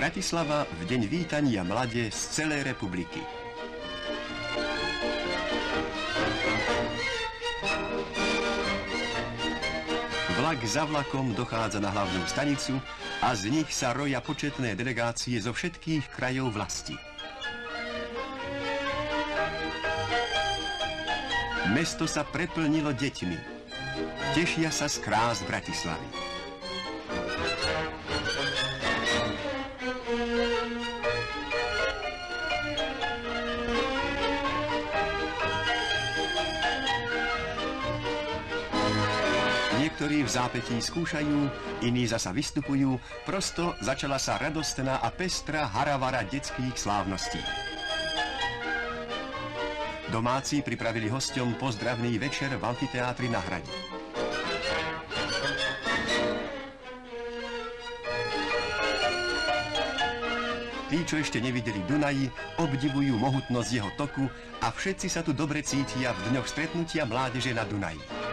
Bratislava v deň vítania mlade z celej republiky. Vlak za vlakom dochádza na hlavnú stanicu a z nich sa roja početné delegácie zo všetkých krajov vlasti. Mesto sa preplnilo deťmi. Tešia sa z krás Bratislavy. Niektorí v zápätí skúšajú, iní zasa vystupujú, prosto začala sa radostná a pestrá haravara detských slávností. Domáci pripravili hosťom pozdravný večer v amfiteátri na Hrade. Tí, čo ešte nevideli Dunaj, obdivujú mohutnosť jeho toku a všetci sa tu dobre cítia v dňoch stretnutia mládeže na Dunaji.